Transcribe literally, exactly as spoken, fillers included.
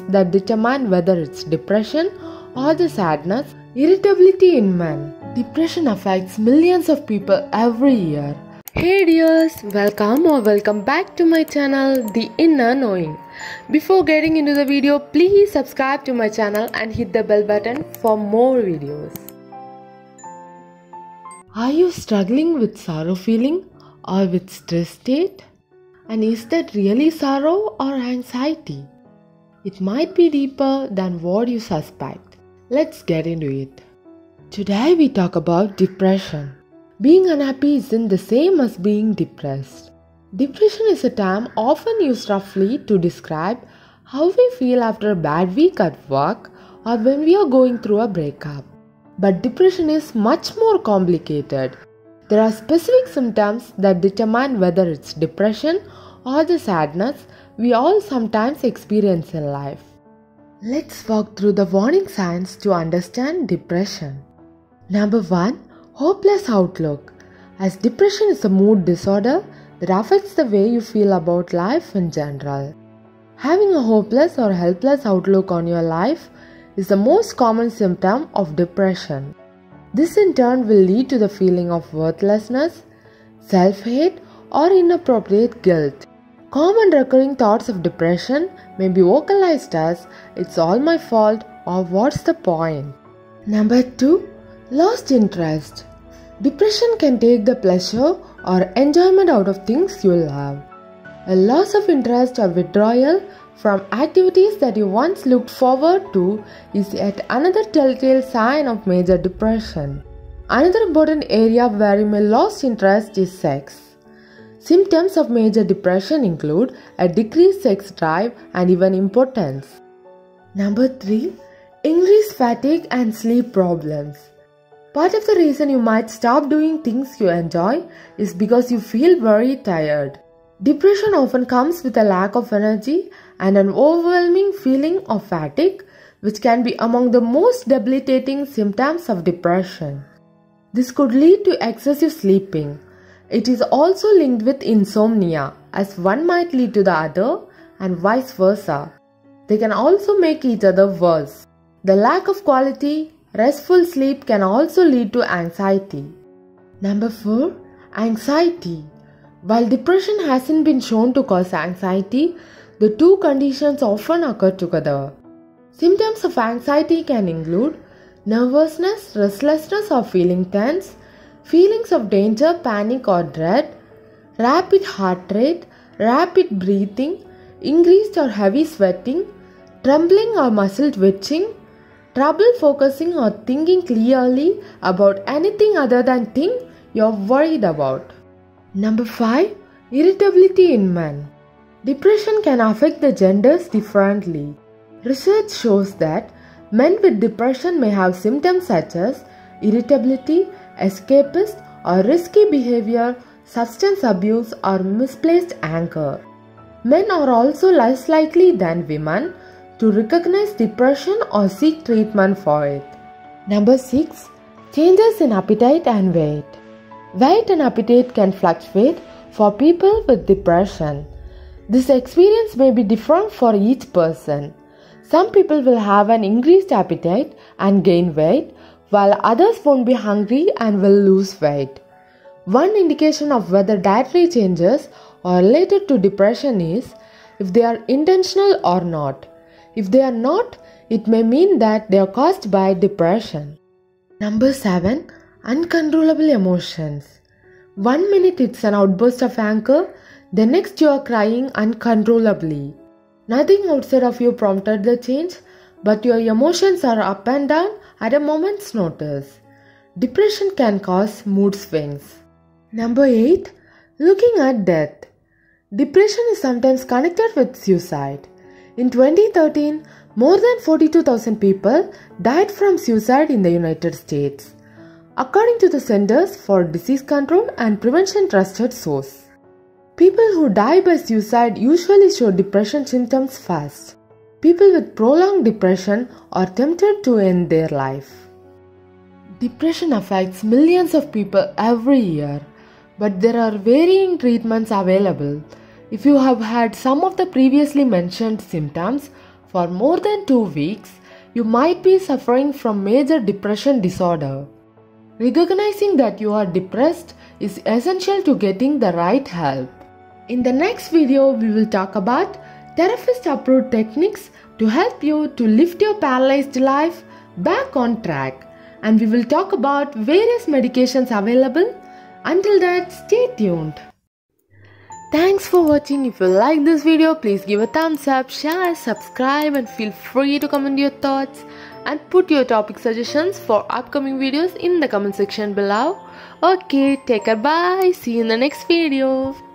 that determine whether it's depression or the sadness. Irritability in men. Depression affects millions of people every year. Hey dears, welcome or welcome back to my channel, The Inner Knowing. Before getting into the video, please subscribe to my channel and hit the bell button for more videos. Are you struggling with sorrow feeling or with stress state? And is that really sorrow or anxiety? It might be deeper than what you suspect. Let's get into it. Today we talk about depression. Being unhappy isn't the same as being depressed. Depression is a term often used roughly to describe how we feel after a bad week at work or when we are going through a breakup. But depression is much more complicated. There are specific symptoms that determine whether it's depression or the sadness we all sometimes experience in life. Let's walk through the warning signs to understand depression. Number one. Hopeless outlook. As depression is a mood disorder that affects the way you feel about life in general. Having a hopeless or helpless outlook on your life is the most common symptom of depression. This in turn will lead to the feeling of worthlessness, self-hate, or inappropriate guilt. Common recurring thoughts of depression may be vocalized as "it's all my fault" or "what's the point?" Number two. Lost interest. Depression can take the pleasure or enjoyment out of things you love. A loss of interest or withdrawal from activities that you once looked forward to is yet another telltale sign of major depression. Another important area where you may lose interest is sex. Symptoms of major depression include a decreased sex drive and even impotence. Number three. Increased fatigue and sleep problems. Part of the reason you might stop doing things you enjoy is because you feel very tired. Depression often comes with a lack of energy and an overwhelming feeling of fatigue, which can be among the most debilitating symptoms of depression. This could lead to excessive sleeping. It is also linked with insomnia, as one might lead to the other and vice versa. They can also make each other worse. The lack of quality, restful sleep can also lead to anxiety. Number four. Anxiety. While depression hasn't been shown to cause anxiety, the two conditions often occur together. Symptoms of anxiety can include nervousness, restlessness or feeling tense, feelings of danger, panic or dread, rapid heart rate, rapid breathing, increased or heavy sweating, trembling or muscle twitching, trouble focusing or thinking clearly about anything other than thing you're worried about. Number five. Irritability in men. Depression can affect the genders differently. Research shows that men with depression may have symptoms such as irritability, escapist or risky behavior, substance abuse or misplaced anger. Men are also less likely than women to recognize depression or seek treatment for it. Number six. Changes in appetite and weight. Weight and appetite can fluctuate for people with depression. This experience may be different for each person. Some people will have an increased appetite and gain weight, while others won't be hungry and will lose weight. One indication of whether dietary changes are related to depression is if they are intentional or not. If they are not, it may mean that they are caused by depression. Number seven. Uncontrollable emotions. One minute it's an outburst of anger, the next you are crying uncontrollably. Nothing outside of you prompted the change, but your emotions are up and down at a moment's notice. Depression can cause mood swings. Number eight. Looking at death. Depression is sometimes connected with suicide. In twenty thirteen, more than forty-two thousand people died from suicide in the United States, according to the Centers for Disease Control and Prevention trusted source. People who die by suicide usually show depression symptoms fast. People with prolonged depression are tempted to end their life. Depression affects millions of people every year, but there are varying treatments available. If you have had some of the previously mentioned symptoms, For more than two weeks, you might be suffering from major depression disorder. Recognizing that you are depressed is essential to getting the right help. In the next video, we will talk about therapist-approved techniques to help you to lift your paralyzed life back on track. And we will talk about various medications available. Until that, stay tuned. Thanks for watching. If you like this video, please give a thumbs up, share, subscribe, and feel free to comment your thoughts and put your topic suggestions for upcoming videos in the comment section below. Okay, take care, bye. See you in the next video.